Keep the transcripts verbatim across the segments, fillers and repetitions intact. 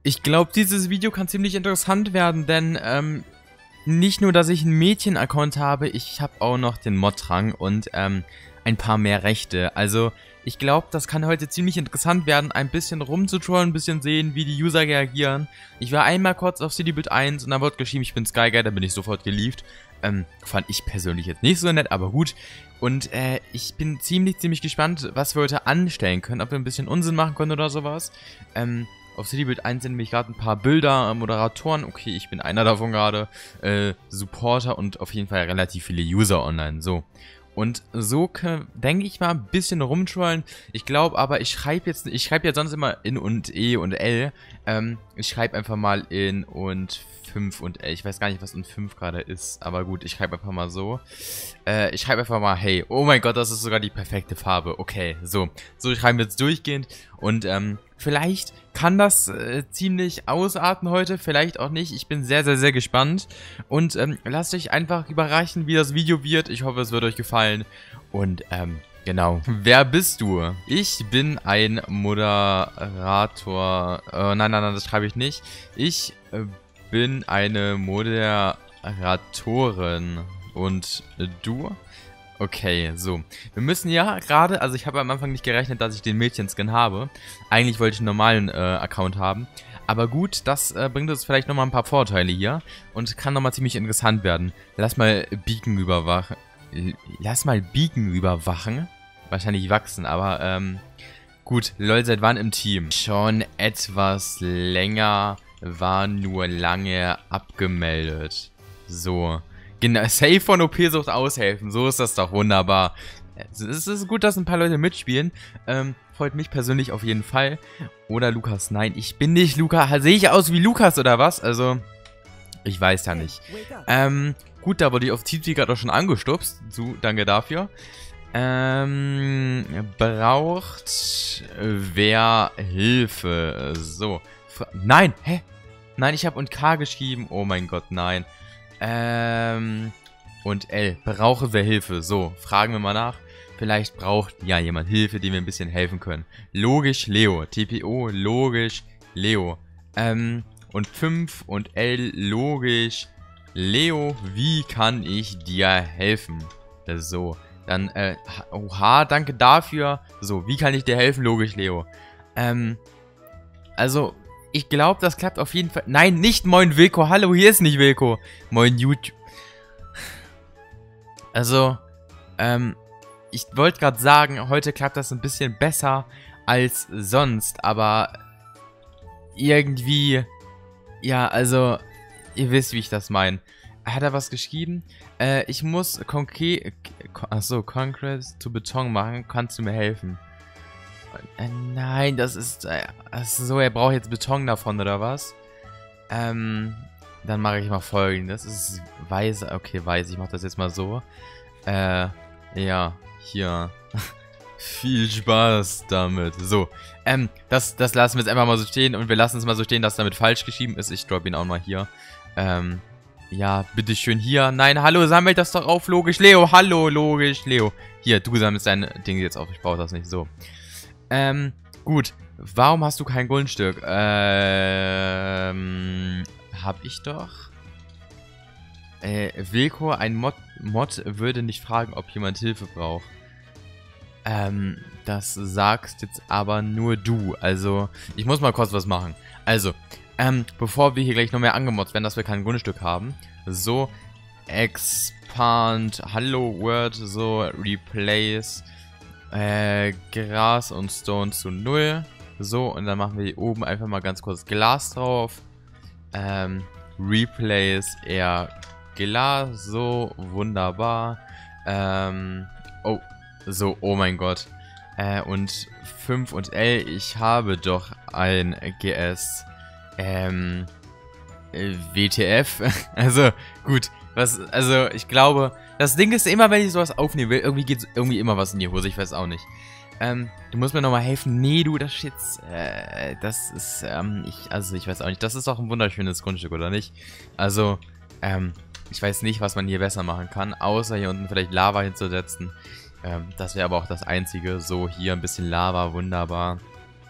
Ich glaube, dieses Video kann ziemlich interessant werden, denn ähm, nicht nur, dass ich einen Mädchen-Account habe, ich habe auch noch den Mod-Rang und ähm, ein paar mehr Rechte. Also ich glaube, das kann heute ziemlich interessant werden, ein bisschen rumzutrollen, ein bisschen sehen, wie die User reagieren. Ich war einmal kurz auf Citybuild eins und da wurde geschrieben, ich bin Skyguy, da bin ich sofort gelieft. Ähm, fand ich persönlich jetzt nicht so nett, aber gut. Und äh, ich bin ziemlich, ziemlich gespannt, was wir heute anstellen können, ob wir ein bisschen Unsinn machen können oder sowas. Ähm, Auf Citybuild eins sind nämlich gerade ein paar Bilder, äh, Moderatoren, okay, ich bin einer davon gerade, äh, Supporter und auf jeden Fall relativ viele User online, so. Und so denke ich mal ein bisschen rumtrollen. Ich glaube aber, ich schreibe jetzt, ich schreibe ja sonst immer in und E und L. Ähm, ich schreibe einfach mal in und fünf und L. Ich weiß gar nicht, was in fünf gerade ist, aber gut, ich schreibe einfach mal so. Äh, ich schreibe einfach mal, hey, oh mein Gott, das ist sogar die perfekte Farbe. Okay, so. So schreiben wir jetzt durchgehend und ähm, vielleicht kann das äh, ziemlich ausarten heute, vielleicht auch nicht. Ich bin sehr, sehr, sehr gespannt. Und ähm, lasst euch einfach überraschen, wie das Video wird. Ich hoffe, es wird euch gefallen. Und ähm, genau. Wer bist du? Ich bin ein Moderator. Äh, nein, nein, nein, das schreibe ich nicht. Ich äh, bin eine Moderatorin. Und äh, du? Okay, so. Wir müssen ja gerade, also ich habe am Anfang nicht gerechnet, dass ich den Mädchenskin habe. Eigentlich wollte ich einen normalen äh, Account haben. Aber gut, das äh, bringt uns vielleicht nochmal ein paar Vorteile hier. Und kann nochmal ziemlich interessant werden. Lass mal Beacon überwachen. Lass mal Beacon überwachen. Wahrscheinlich wachsen, aber ähm... gut, lol, seit wann im Team? Schon etwas länger, war nur lange abgemeldet. So. Genau, safe von O P-Sucht aushelfen, so ist das doch wunderbar. Es ist gut, dass ein paar Leute mitspielen. Ähm, freut mich persönlich auf jeden Fall. Oder Lukas, nein, ich bin nicht Lukas. Sehe ich aus wie Lukas oder was? Also, ich weiß ja nicht. Ähm, gut, da wurde ich auf T T gerade auch schon angestupst. So, danke dafür. Ähm, braucht wer Hilfe? So. Nein, hä? Nein, ich habe und K geschrieben. Oh mein Gott, nein. Ähm, und L, brauche wer Hilfe. So, fragen wir mal nach. Vielleicht braucht ja jemand Hilfe, dem wir ein bisschen helfen können. Logisch Leo. T P O, logisch Leo. Ähm, und fünf und L, logisch Leo. Wie kann ich dir helfen? So, dann, äh, oha, danke dafür. So, wie kann ich dir helfen, logisch Leo? Ähm, also... Ich glaube, das klappt auf jeden Fall. Nein, nicht Moin Wilko. Hallo, hier ist nicht Wilko. Moin YouTube. Also, ähm, ich wollte gerade sagen, heute klappt das ein bisschen besser als sonst. Aber irgendwie, ja, also, ihr wisst, wie ich das meine. Hat er was geschrieben? Äh, ich muss konkret, achso, Concrete zu Beton machen. Kannst du mir helfen? Äh, nein, das ist, äh, also so, er braucht jetzt Beton davon, oder was? Ähm, dann mache ich mal folgendes. Das ist weiß, okay, weiß, ich mache das jetzt mal so. Äh, ja, hier. Viel Spaß damit. So, ähm, das, das lassen wir jetzt einfach mal so stehen und wir lassen es mal so stehen, dass damit falsch geschrieben ist. Ich droppe ihn auch mal hier. Ähm, ja, bitteschön hier. Nein, hallo, sammelt das doch auf, logisch, Leo. Hallo, logisch, Leo. Hier, du sammelst dein Ding jetzt auf, ich brauche das nicht, so. Ähm, gut. Warum hast du kein Grundstück? Ähm, hab ich doch. Äh, Wilko, ein Mod, Mod würde nicht fragen, ob jemand Hilfe braucht. Ähm, das sagst jetzt aber nur du. Also, ich muss mal kurz was machen. Also, ähm, bevor wir hier gleich noch mehr angemoddet werden, dass wir kein Grundstück haben. So, expand, Hello World, so, replace, Äh, Gras und Stone zu null. So, und dann machen wir hier oben einfach mal ganz kurz Glas drauf. Ähm, Replace eher Glas. So, wunderbar. Ähm, oh, so, oh mein Gott. Äh, und fünf und L, ich habe doch ein G S. Ähm, äh, W T F. Also, gut. Was, also, ich glaube, das Ding ist immer, wenn ich sowas aufnehmen will, irgendwie geht irgendwie immer was in die Hose, ich weiß auch nicht. Ähm, du musst mir nochmal helfen. Nee, du, das ist jetzt, äh, das ist, ähm, ich, also, ich weiß auch nicht, das ist doch ein wunderschönes Grundstück, oder nicht? Also, ähm, ich weiß nicht, was man hier besser machen kann, außer hier unten vielleicht Lava hinzusetzen. Ähm, das wäre aber auch das Einzige. So, hier ein bisschen Lava, wunderbar.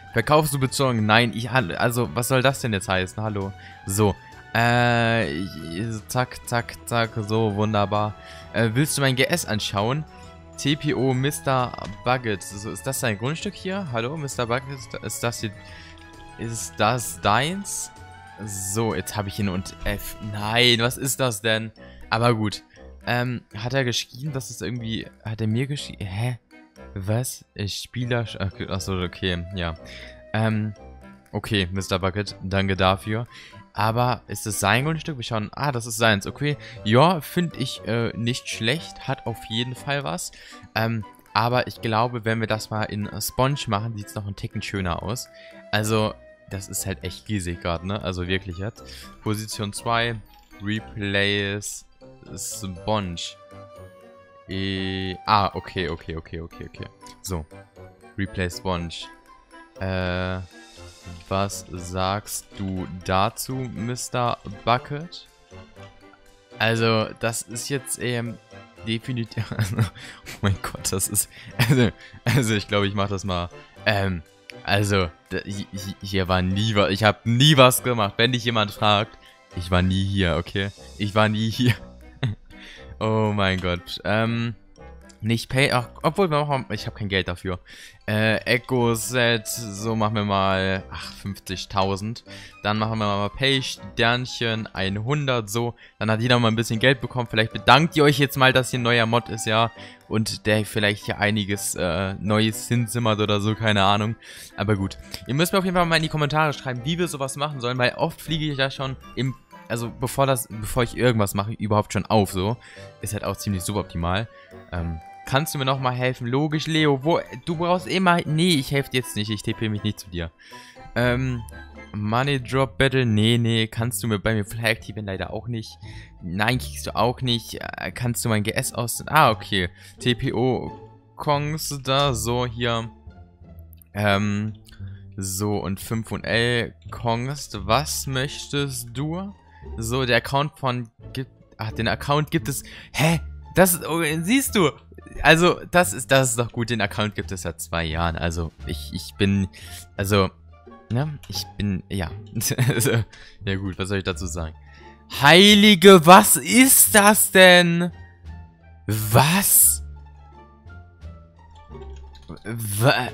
Verkaufst du bezogen? Nein, ich, also, was soll das denn jetzt heißen? Hallo. So, äh, ich, zack, zack, zack, so, wunderbar. Äh, willst du mein G S anschauen? T P O Mister Bucket. So, ist das dein Grundstück hier? Hallo, Mister Bucket? Ist das hier, ist das deins? So, jetzt habe ich ihn und F. Nein, was ist das denn? Aber gut. Ähm, hat er geschrieben, dass es irgendwie, hat er mir geschrieben? Hä? Was? Ich Spieler... Okay, achso, okay, ja. Ähm, okay, Mister Bucket, danke dafür. Aber ist es sein Grundstück? Wir schauen... Ah, das ist seins, okay. Ja, finde ich äh, nicht schlecht. Hat auf jeden Fall was. Ähm, aber ich glaube, wenn wir das mal in Sponge machen, sieht es noch ein Ticken schöner aus. Also, das ist halt echt riesig gerade, ne? Also wirklich jetzt. Position zwei. Replace Sponge. E ah, okay, okay, okay, okay, okay. So. Replay Sponge. Äh, was sagst du dazu, Mister Bucket? Also, das ist jetzt ähm, definitiv... oh mein Gott, das ist... Also, also ich glaube, ich mache das mal... Ähm, also, hier war nie was... Ich habe nie was gemacht. Wenn dich jemand fragt, ich war nie hier, okay? Ich war nie hier. Oh mein Gott. Ähm, nicht Pay... Ach, obwohl, wir machen, ich habe kein Geld dafür. Äh, Echo Set, so machen wir mal... Ach, fünfzigtausend. Dann machen wir mal Pay Sternchen hundert, so. Dann hat jeder mal ein bisschen Geld bekommen. Vielleicht bedankt ihr euch jetzt mal, dass hier ein neuer Mod ist, ja. Und der vielleicht hier einiges äh, Neues hinzimmert oder so, keine Ahnung. Aber gut. Ihr müsst mir auf jeden Fall mal in die Kommentare schreiben, wie wir sowas machen sollen, weil oft fliege ich da schon im... Also bevor das, bevor ich irgendwas mache, überhaupt schon auf, so. Ist halt auch ziemlich suboptimal. Ähm, kannst du mir nochmal helfen? Logisch, Leo, wo, du brauchst immer, nee, ich helfe dir jetzt nicht, ich T P mich nicht zu dir. Ähm, Money Drop Battle, nee, nee, kannst du mir bei mir Fly aktivieren? Leider auch nicht. Nein, kriegst du auch nicht. Äh, kannst du mein G S aus... Ah, okay. T P O Kongs da, so, hier. Ähm, so, und fünf und L Kongs, was möchtest du? So, der Account von... Gibt, ach, den Account gibt es... Hä? Das... Oh, siehst du? Also, das ist, das ist doch gut. Den Account gibt es seit zwei Jahren. Also, ich, ich bin... Also, ne? Ich bin... Ja. Also, ja gut, was soll ich dazu sagen? Heilige, was ist das denn? Was? Wa-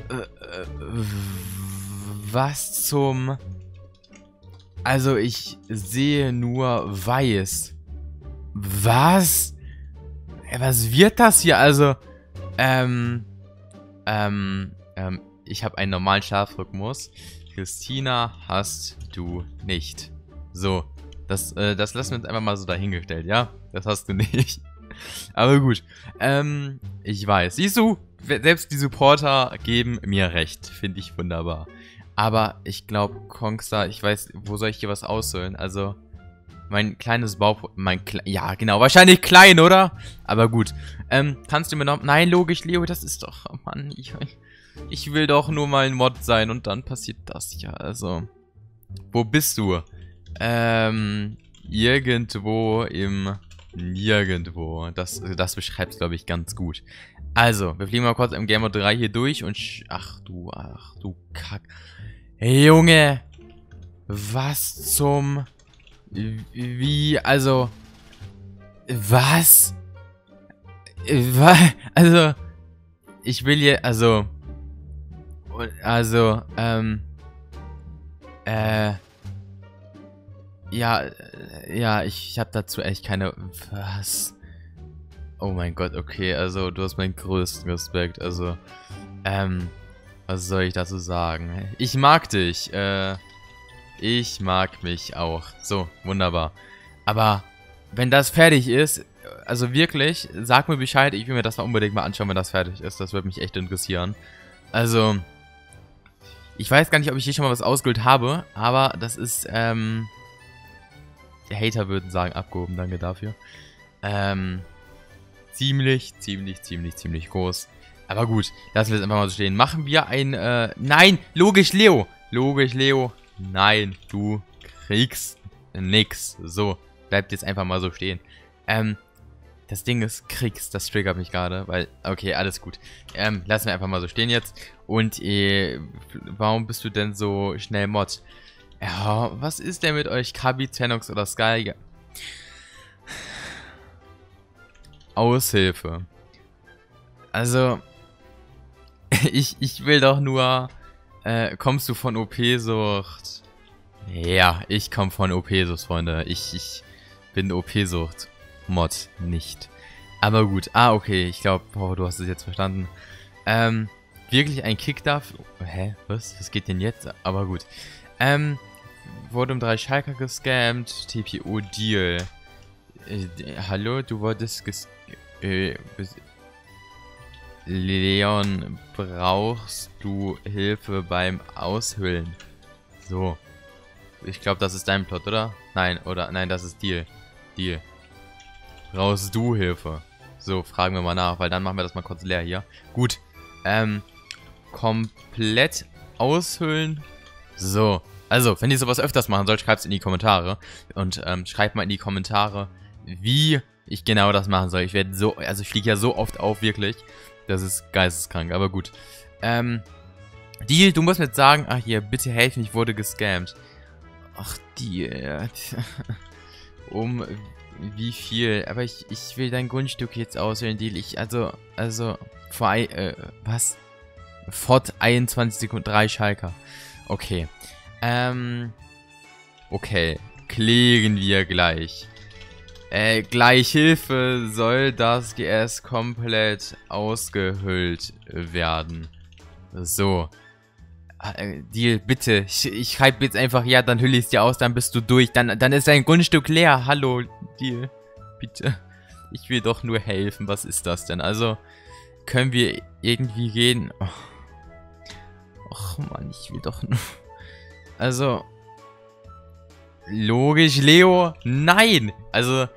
Was zum... Also, ich sehe nur weiß. Was? Was wird das hier? Also, ähm, ähm, ähm, ich habe einen normalen Schlafrhythmus. Christina hast du nicht. So, das, äh, das lassen wir uns einfach mal so dahingestellt, ja? Das hast du nicht. Aber gut, ähm, ich weiß. Siehst du, selbst die Supporter geben mir recht. Finde ich wunderbar. Aber ich glaube, Kongster, ich weiß, wo soll ich hier was ausholen? Also, mein kleines Bau... Mein Kle ja, genau, wahrscheinlich klein, oder? Aber gut. Ähm, kannst du mir noch... Nein, logisch, Leo, das ist doch... Oh Mann, ich, ich will doch nur mal ein Mod sein und dann passiert das ja. Also, wo bist du? Ähm, irgendwo im... Nirgendwo. Das, das beschreibt es, glaube ich, ganz gut. Also, wir fliegen mal kurz im Game Mode drei hier durch und... Sch ach du, ach du Kack... Hey, Junge! Was zum... Wie, also... Was? Was? Also... Ich will hier, also... Also, ähm... Äh... Ja, ja, ich, ich habe dazu echt keine... Was? Oh mein Gott, okay, also du hast meinen größten Respekt, also... Ähm... Was soll ich dazu sagen? Ich mag dich. Äh, ich mag mich auch. So, wunderbar. Aber wenn das fertig ist, also wirklich, sag mir Bescheid. Ich will mir das mal unbedingt mal anschauen, wenn das fertig ist. Das würde mich echt interessieren. Also, ich weiß gar nicht, ob ich hier schon mal was ausgeholt habe, aber das ist, ähm, die Hater würden sagen, abgehoben. Danke dafür. Ähm, ziemlich, ziemlich, ziemlich, ziemlich groß. Aber gut, lassen wir es einfach mal so stehen. Machen wir ein, äh, nein, logisch, Leo. Logisch, Leo. Nein, du kriegst nix. So, bleibt jetzt einfach mal so stehen. Ähm, Das Ding ist, Kriegs, das triggert mich gerade, weil, okay, alles gut. Ähm, lassen wir einfach mal so stehen jetzt. Und, äh, warum bist du denn so schnell Mod? Ja, was ist denn mit euch, Kabi, Zenox oder Sky? Aushilfe. Also, ich, ich will doch nur, äh, kommst du von O P-Sucht? Ja, ich komme von O P-Sucht, Freunde. Ich, ich bin O P-Sucht. Mod nicht. Aber gut. Ah, okay. Ich glaube, oh, du hast es jetzt verstanden. Ähm, wirklich ein Kick darf... Hä? Was? Was geht denn jetzt? Aber gut. Ähm, wurde um drei Schalker gescammt. T P O-Deal. Äh, hallo? Du wurdest ges... Äh, Leon, brauchst du Hilfe beim Aushöhlen? So. Ich glaube, das ist dein Plot, oder? Nein, oder? Nein, das ist Deal. Deal. Brauchst du Hilfe? So, fragen wir mal nach, weil dann machen wir das mal kurz leer hier. Gut. Ähm, komplett aushöhlen. So. Also, wenn ihr sowas öfters machen sollt, schreibt es in die Kommentare. Und ähm, schreibt mal in die Kommentare, wie ich genau das machen soll. Ich werde so, also ich fliege ja so oft auf, wirklich. Das ist geisteskrank, aber gut. Ähm, Deal, du musst mir jetzt sagen, ach hier, bitte helfen, ich wurde gescammt. Ach, Deal. Um wie viel? Aber ich, ich will dein Grundstück jetzt auswählen, Deal. Ich, also, also, vor, äh, was? Fort einundzwanzig Sekunden, drei Schalker. Okay. Ähm, okay. Klären wir gleich. Äh, gleich Hilfe soll das G S komplett ausgehöhlt werden. So. Äh, Deal, bitte. Ich, ich schreibe jetzt einfach, ja, dann hülle ich es dir aus, dann bist du durch. Dann, dann ist dein Grundstück leer. Hallo, Deal. Bitte. Ich will doch nur helfen. Was ist das denn? Also, können wir irgendwie reden? Oh. Och, Mann, ich will doch nur... Also... Logisch, Leo? Nein! Also,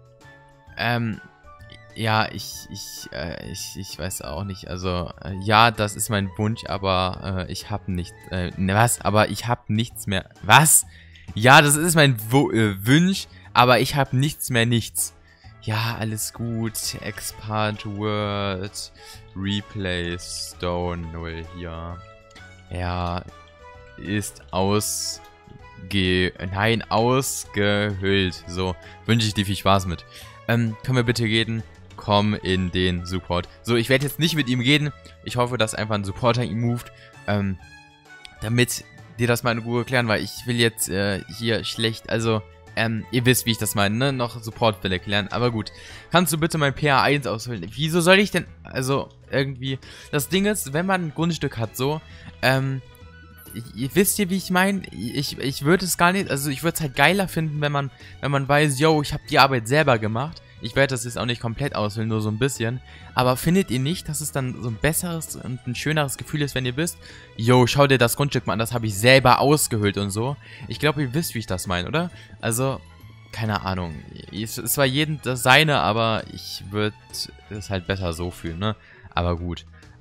ähm, ja, ich, ich, äh, ich, ich weiß auch nicht. Also, äh, ja, das ist mein Wunsch, aber äh, ich hab nicht, äh, ne, was? Aber ich hab nichts mehr. Was? Ja, das ist mein Wo äh, Wunsch, aber ich hab nichts mehr, nichts. Ja, alles gut. Expand Word, Replay Stone null hier. Ja, ist aus... Ge Nein, ausgehöhlt. So, wünsche ich dir viel Spaß mit. Ähm, können wir bitte reden? Komm in den Support. So, ich werde jetzt nicht mit ihm reden. Ich hoffe, dass einfach ein Supporter ihn moved. Ähm, damit dir das mal in Ruhe klären, weil ich will jetzt äh, hier schlecht, also, ähm, ihr wisst, wie ich das meine, ne? Noch Supportfälle klären. Aber gut. Kannst du bitte mein P A eins auswählen? Wieso soll ich denn, also, irgendwie, das Ding ist, wenn man ein Grundstück hat, so, ähm, ihr wisst ihr, wie ich meine? Ich, ich würde es gar nicht, also ich würde es halt geiler finden, wenn man, wenn man weiß, yo, ich habe die Arbeit selber gemacht. Ich werde das jetzt auch nicht komplett ausfüllen, nur so ein bisschen. Aber findet ihr nicht, dass es dann so ein besseres und ein schöneres Gefühl ist, wenn ihr wisst, yo, schau dir das Grundstück mal an, das habe ich selber ausgehöhlt und so. Ich glaube, ihr wisst, wie ich das meine, oder? Also, keine Ahnung. Es war jedem das seine, aber ich würde es halt besser so fühlen, ne? Aber gut.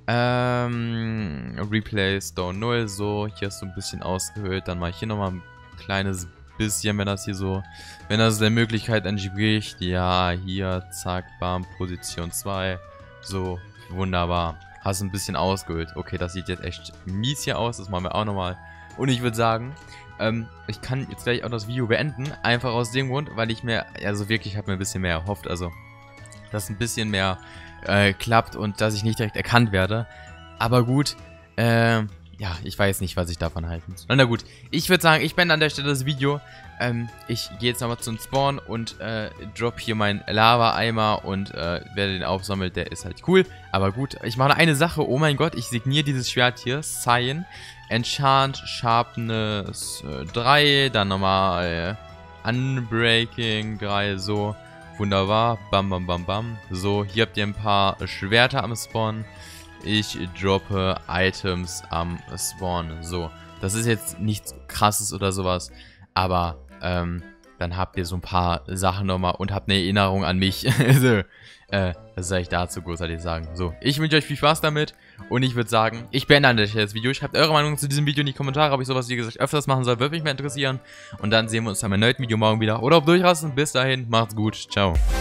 Ähm, Replay Stone null, so, hier ist so ein bisschen ausgehöhlt, dann mache ich hier nochmal ein kleines bisschen, wenn das hier so, wenn das der Möglichkeit entspricht, ja, hier, zack, bam, Position zwei, so, wunderbar, hast ein bisschen ausgehöhlt, okay, das sieht jetzt echt mies hier aus, das machen wir auch nochmal, und ich würde sagen, ähm, ich kann jetzt gleich auch das Video beenden, einfach aus dem Grund, weil ich mir, also wirklich, habe mir ein bisschen mehr erhofft, also, dass ein bisschen mehr Äh, klappt und dass ich nicht direkt erkannt werde. Aber gut, äh, ja, ich weiß nicht, was ich davon halten soll. Na gut, ich würde sagen, ich beende an der Stelle das Video. Ähm, ich gehe jetzt nochmal zum Spawn und äh, drop hier meinen Lava-Eimer und äh, wer den aufsammelt, der ist halt cool. Aber gut, ich mache eine Sache, oh mein Gott, ich signiere dieses Schwert hier, Cyan, Enchant, Sharpness äh, drei, dann nochmal äh, Unbreaking drei, so. Wunderbar, bam bam bam bam. So, hier habt ihr ein paar Schwerter am Spawn. Ich droppe Items am Spawn. So, das ist jetzt nichts Krasses oder sowas. Aber, ähm, dann habt ihr so ein paar Sachen nochmal und habt eine Erinnerung an mich. Also, äh, was soll ich dazu großartig sagen? So, ich wünsche euch viel Spaß damit. Und ich würde sagen, ich beende an der Stelle das Video. Schreibt eure Meinung zu diesem Video in die Kommentare, ob ich sowas, wie gesagt, öfters machen soll. Würde mich mehr interessieren. Und dann sehen wir uns dann im neuen Video morgen wieder. Oder auf Durchrasten. Bis dahin, macht's gut. Ciao.